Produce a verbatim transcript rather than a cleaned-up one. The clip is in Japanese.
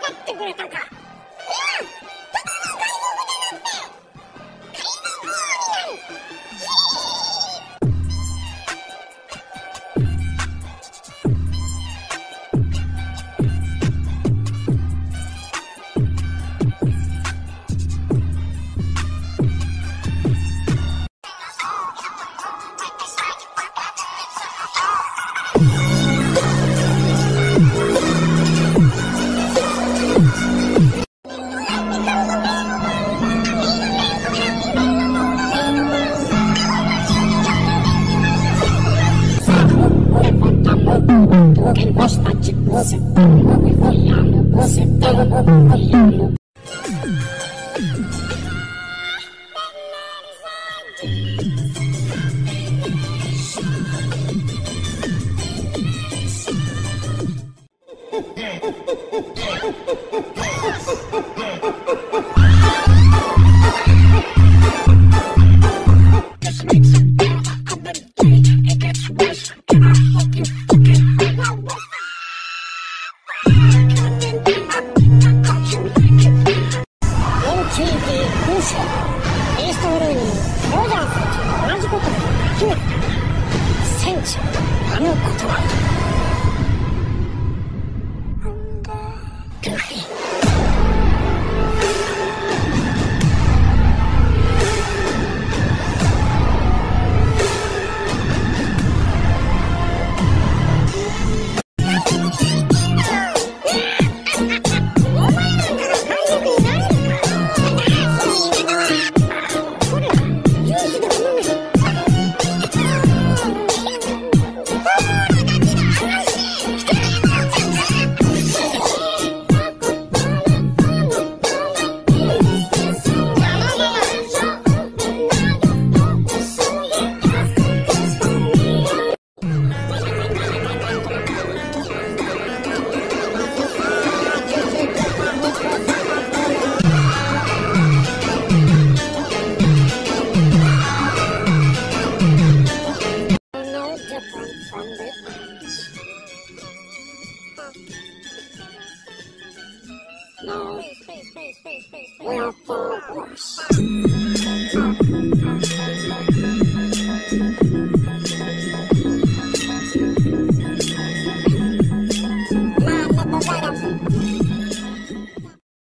ってくれたか。いや、ただの海賊じゃなくて海賊王になる。Gosta de você, olhando, você tá olhando. This makes it better. I'm the date. It gets worse. Can I help you fucking hell?エヌティーティー 空襲イーストブルーにロジャー船長と同じことができなかった船長あのことはルフィNo, space, space, space, space, space. We're far worse.